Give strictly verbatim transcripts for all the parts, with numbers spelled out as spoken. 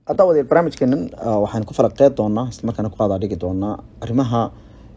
أطول البرامج كنا وحن كفر قيد دونا ما كان قاعد عليك دونا رمها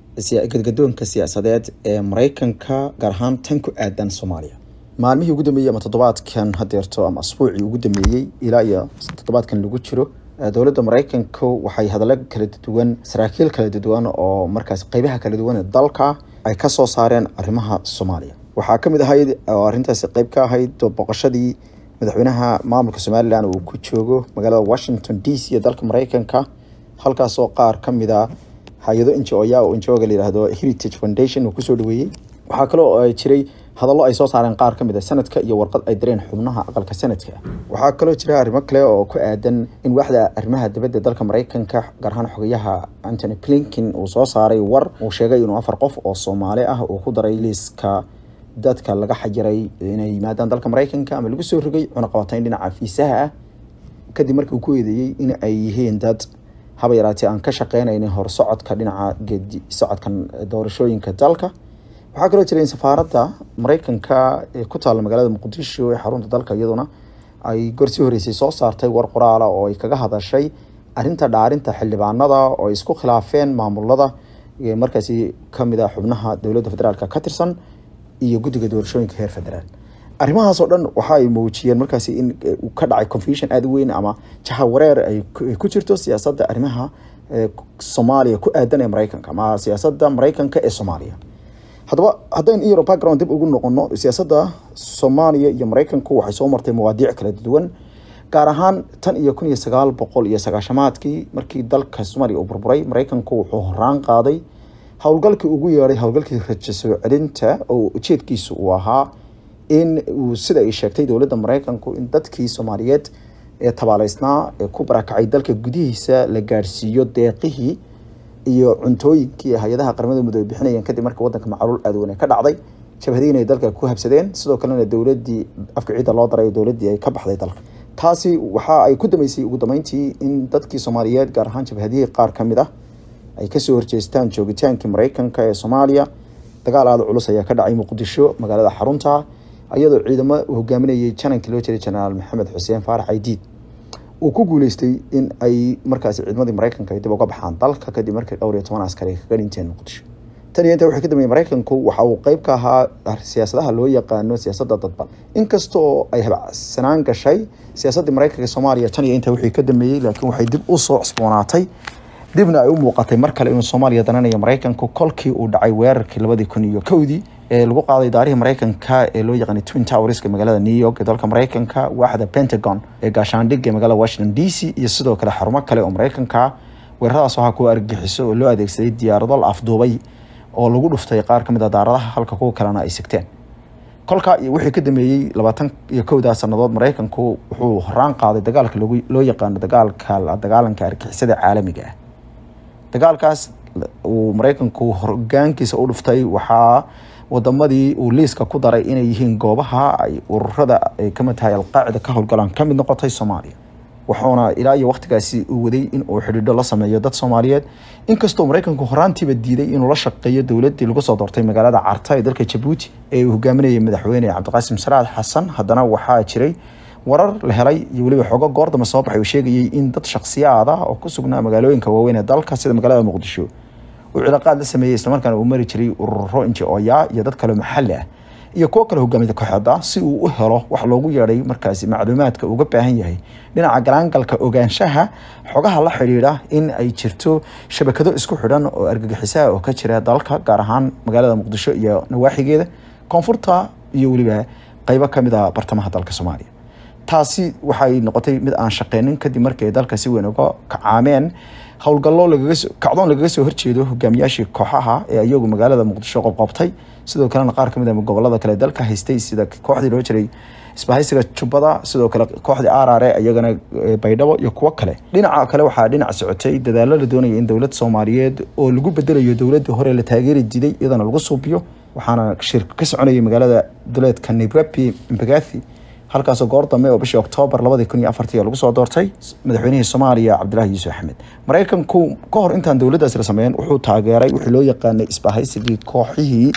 قد قدون كسياسات أمريكان كجرهان تنكو أدان سوماليا مالمي يوجد مية متطبعات كان هديرتو أم أسبوع يوجد مية إلى يا متطبعات كان لوجتشرو دولة أمريكان كو وحي هذا لك كلا دوان سراكيل كلا دوان أو مركز قيبها كلا دوان الدلقة أي كسو صارين رمها الصومالية وحاكم إذا هاي أرنتا سقيبك هاي بقشدي madaxweynaha maamulka Soomaaliland uu ku joogo magaalada Washington D C ee dalka Mareykanka halkaas oo qaar kamid ah hay'ado N G O ya oo N G O ga leeyahay Heritage Foundation uu ku soo dhaweeyay waxa kale oo ay jiray hadallo ay soo saareen qaar kamid ah sanadka iyo warqad ay direen xubnaha aqalka sanadka waxa kale oo jira arrimo kale oo ku aadan in waaxda arrimaha dibadda dalka Mareykanka gaar ahaan xogayaha Anthony Blinken uu soo saaray war uu sheegay inuu afar qof oo Soomaali ah uu ku daray liiska dadka laga xajiray inay yimaadaan dalka Mareykanka ama lagu soo rogay cunaqabatayn dhinaca fiisaha ah kadib markii uu ku eedeeyay in ay yihiin dad haba yaraatee aan ka shaqeynaynin hor socodka dhinaca geedi socodkan doorashooyinka dalka waxa kale oo jiray in safaaradda Mareykanka ee ku taal magaalada Muqdisho ee xarunta dalka iyaduna ay gorsii horeysay soo saartay war qoraal ah oo ay kaga hadashay arrinta dhaarinta xildhibaanada oo isku khilaafeen maamulada ee markaasi kamid ah xubnaha dawladda federaalka ka tirsan iyo guddiga doorashooyinka heer federaal arrimahaas oo dhan waxa ay muujiyeen markaasi in uu ka dhacay confusion aad weyn ama jaha wareer ay ku jirto siyaasadda arrimaha Soomaaliya ku aadan ee Mareykanka ama siyaasadda Mareykanka ee Soomaaliya hadaba haddaan iyo background dib ugu noqono siyaasadda Soomaaliya iyo Mareykanku waxay soo martay mawaadiic kala duwan gaar ahaan tan iyo kun iyo sagaal boqol iyo sagaashamaadkii markii dalka Soomaaliya uu burburay Mareykanku wuxuu horaan qaaday hawlgalkii ugu yeeray hawlgalkii rajo soo celinta oo ujeedkiisu uu ahaa in uu sida ay sheegtay dawladda Mareykanku in dadkii Soomaaliyeed ee tabaaleysnaa ee ku barakacay dalka gudihiisa la gaarsiiyo deeqihii iyo cuntooyinkii hay'adaha qaramada midoobay bixinayeen kadib markii wadanka macaluul aad weyn ka dhacday jabhadiina ay dalka ku habsadeen sidoo kalena dawladdii afka ciida loo daray dawladdii ay ka baxday dalka taasi waxa ay ku damaysay ugu dambeyntii in dadkii Soomaaliyeed gaar ahaan jabhadii qaar kamid ah ay ka soo horjeestaan joogitaankii Mareykanka ee Soomaaliya dagaal aad culus ayaa ka dhacay Muqdisho magaalada xarunta ayadoo ciidamada hogaaminayay janankii loo jeeday General Maxamed Xuseen Faarax Aydiid uu ku guuleystay in ay markaas ciidamadii Mareykanka ay dib uga baxaan dalka kadib markii dhowr iyo toban askari ka dhinteen Muqdisho tani inta waxay ka dambeeyay Mareykanku waxa uu qayb ka ahaa siyaasadaha loo yaqaan siyaasadda dadban inkastoo ay habacsanaan gashay siyaasadda Mareykanka ee Soomaaliya tani inta wixii ka dambeeyay laakiin waxay dib u soo cusboonaatay dibna ay u muuqatay mar kale in Soomaaliya dananayo Mareykanku kolkii uu dhacay weerarkii labadii kun iyo kowdii ee lagu qaaday taariikhda Mareykanka ee loo yaqaan Twin Towers ee magaalada New York ee dalka Mareykanka waaxda Pentagon ee gaashaandhigga magaalada Washington D C iyo sidoo kale xarumo kale oo Mareykanka weeraradaas waxa ku argagixiso oo loo adeegsaday diyaarado afduubay oo lagu dhuftay qaar kamid ah daaradaha halka kuwa kalena ay sigteen kolka iyo wixii ka dambeeyay labaatan iyo kowda sanadood Mareykanku wuxuu horaan qaaday dagaalka loo yaqaan dagaalka dagaalanka argagixisada caalamiga ah dagaalkaas uu Mareykanku hoggaankiisa u dhuftay waxa wadamadii uu liiska ku daray inay yihiin goobaha ay ururada ay ka mid tahay al-qaacida ka howlgalaan ka mid noqotay Soomaaliya waxaana ilaa iyo waqtigaasi uu waday in uu xidhiidho la sameeyo dad Soomaaliyeed inkastoo Mareykanku horaantiiba diiday inuu la shaqeeyo dawladdii lagu soo doortay magaalada Carta ee dalka Djibouti ee uu hogaaminayay madaxweyne Cabdiqaasim Salaad Xasan haddana waxaa jiray warar la helay iyo waliba xogo goordama soo baxay oo sheegayay in dad shakhsiyaad ah oo ku sugnaa magaalooyinka waaweyn ee dalka sida magaalada Muqdisho uu cilaaqaad la sameeyay isla markaana uu mari jiray ururo N G O ya iyo dad kale maxalli ah iyo kuwa kale hogaaminta kooxda si uu u helo wax loogu yeeray markaasi macluumaadka uga baahan yahay dhinaca galaangalka ogaanshaha xogaha la xiriira in ay jirto shabakado isku xidhan oo argagixiso oo ka jira dalka gaar ahaan magaalada Muqdisho iyo nawaaxigeeda koonfurta iyo waliba qaybo kamid ah bartamaha dalka Soomaaliya taasi waxay noqotay mid aan shaqeynin kadib markii dalka si weyn uga kacaameen howlgallo lagaga kacdoon lagaga soo horjeedo hogaamiyaashii kooxaha ee iyagu magaalada Muqdisho qabqabtay sidoo kale qaar kamid ah gobolada kale dalka haystay sida kooxdii loo jiray isbahaysiga Jubbada sidoo kale kooxdii R R A iyagana Baydhabo iyo kuwa kale dhinaca kale waxaa dhinac socotay dadaalo la doonayay in dawlad Soomaaliyeed oo lagu bedelayo dawladda hore la taageeri jiray iyadana lagu suubiyo waxaana shirka ka soconayay magaalada duleedka Nairobi Mbagathi halkaas oo goordame oo bishii October labada kun iyo afartii lagu soo doortay madaxweynaha Soomaaliya Cabdullaahi Yuusuf Axmed Mareykanku ka hor intaan dawladdaas la sameeyay wuxuu taageeray wixii loo yaqaanay isbahaysigii kooxihii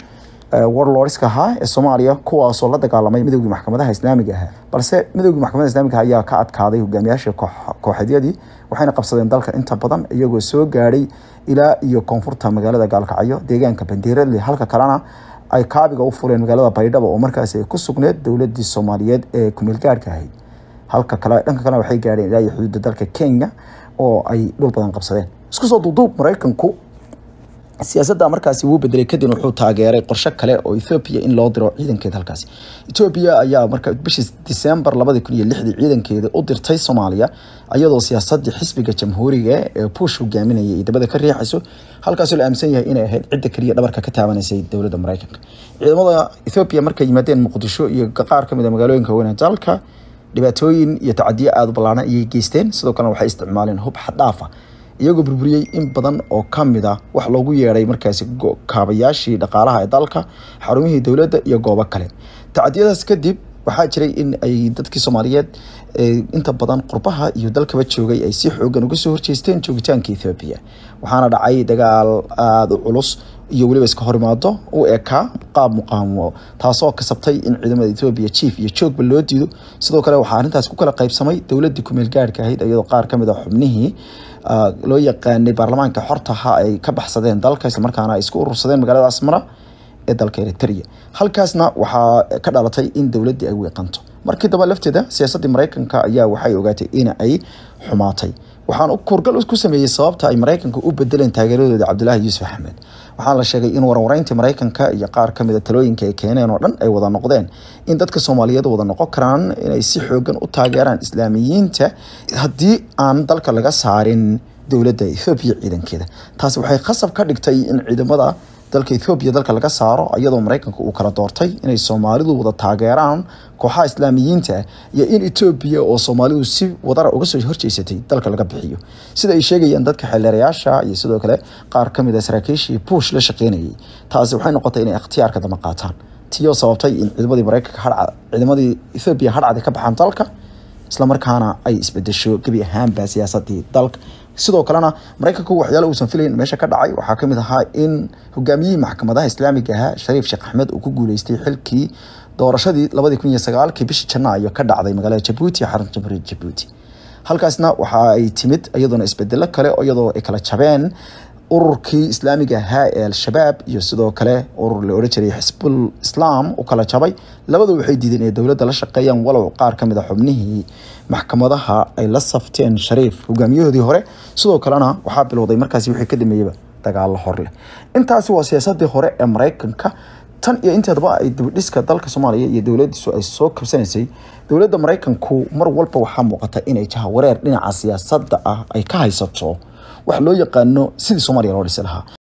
warlordska ahaa ee Soomaaliya kuwaasoo la dagaalamay midowgii maxkamadaha islaamiga ah balse midowgii maxkamadaha islaamiga ayaa ka adkaaday hogaamiyaasha kooxeedyadii waxayna qabsadeen dalka inta badan iyagoo soo gaaray ilaa iyo koonfurta magaalada Gaalkacyo deegaanka Bandeeradle halka kalena ay kaabiga u fureen magaalada Baydhabo oo markaas ay ku sugneed dawladda Soomaaliyeed ee ku meel gaarka ahayd halka kale dhanka kale waxay gaareen ilaa iyo xuduudda dalka Kenya oo ay dhul badan qabsadeen isku soo duuduub Mareykanku siyaasadda markaasi wuu bedelay kadib wuxuu taageeray qorshe kale oo Ethiopia in loo diro ciidankeeda halkaas Ethiopia ayaa markaa bishii December laba kun iyo lix ciidankeeda u dirtay Soomaaliya iyadoo siyaasadda xisbiga jamhuuriga ee Bush hogaaminayay dabada ka riixayso halkaas la aaminsan yahay inay ahayd cid kaliya dhabarka ka taabanaysay dawladda Mareykanka ciidamada Ethiopia markay yimaadeen Muqdisho iyo qaar kamid ah magaalooyinka weyn dalka dhibaatooyin iyo tacadiyo aad u ballaaran ay geysteen sidoo kale waxay isticmaaleen hub xad dhaaf ah iyagoo burburiyay in badan oo kamid ah wax loogu yeeray markaasi kaabayaashii dhaqaalaha ee dalka xarumihii dawladda iyo goobo kale tacadiyadaas kadib waxaa jiray in ay dadkii Soomaaliyeed inta badan qurbaha iyo dalkaba joogay ay si xoogan uga soo horjeesteen joogitaanka Ethiopia waxaana dhacay dagaal aad u culus iyo waliba iska horimaado oo eka qaab muqaawamo taasoo ka sabtay in ciidamada Ethiopia chief iyo joogba loo diido sidoo kale waxaa arintaas ku kala qaybsamay dawladda ku meel gaarka ahayd iyadoo qaar kamid ah xubnihii loo yaqaanay baarlamaanka xortaha ay ka baxsadeen dalka isla markaana ay isku urursadeen magaalada Asmara ee dalka Eritrea halkaasna waxaa ka dhalatay in dawladda ay weeqanto markii daba lafteeda siyaasadda Mareykanka ayaa waxay ogaatay in ay xumaatay waxaan u korgal ku sameeyay sababta ay Mareykanka u bedeleen taageeradooda Cabdullaahi Yuusuf Axmed waxaa la sheegay in warwareynta Mareykanka iyo qaar kamid ah talooyinka ay keeneen oo dhan ay wada noqdeen in dadka Soomaaliyeed wada noqon karaan inay si xoogan u taageeraan islaamiyiinta haddii aan dalka laga saarin dawladda Ethiopia ciidankeeda taas waxay khasab ka dhigtay in ciidamada dalka Ethiopia dalka laga saaro iyadoo Mareykanka uu kala doortay inay Soomaalidu wada taageeraan kooxaha islaamiyiinta iyo in Ethiopia oo Soomaalidu si wadar uga soo horjeesatay dalka laga bixiyo sida ay sheegayaan dadka xeelarayaasha iyo sidoo kale qaar kamid ah saraakiishii Bush la shaqeynayay taasi waxay noqotay inay ikhtiyaarka dama qaataan tiyo sababtay in ciidamadii Mareykanka hadcad ciidamadii Ethiopia hadcad ka baxaan dalka isla markaana ay isbedesho gabi ahaanba siyaasadii dalka sidoo kalena Mareykanku waxyaalo uu san filayn meesha ka dhacay waxa kamid ahaa in hogaamiyihii maxkamadaha islaamiga ah Shariif Sheekh Axmed uu ku guuleystay xilkii doorashadii laba kun iyo sagaal kii bishii Janaayo ka dhacday magaalada Djibouti xarunta jamhuuriyadda Djibouti halkaasna waxa ay timid iyadoo isbedelo kale oo iyadoo ay kala jabeen ururkii islaamiga ah ee al-shabaab iyo sidoo kale urur la oran jiray Xisbul Islaam oo kala jabay labadu waxay diideen in dawladda la shaqeeyaan walow qaar kamid ah xubnihii maxkamadaha ay la safteen Shariif hogaamiyahoodii hore sidoo kalena waxa bilowday markaasi wixii ka dhameeyay dagaal hor leh intaasi waa siyaasadii hore ee Mareykanka tan iyo inteedaba ay dibadhiska dalka Soomaaliya iyo dawladdiisu ay soo kabsanaysay dawladda Mareykanku mar walba waxa muuqata inay jaha wareer dhinaca siyaasadda ah ay ka haysato wax loo yaqaano sidii Soomaaliya loo dhisi lahaa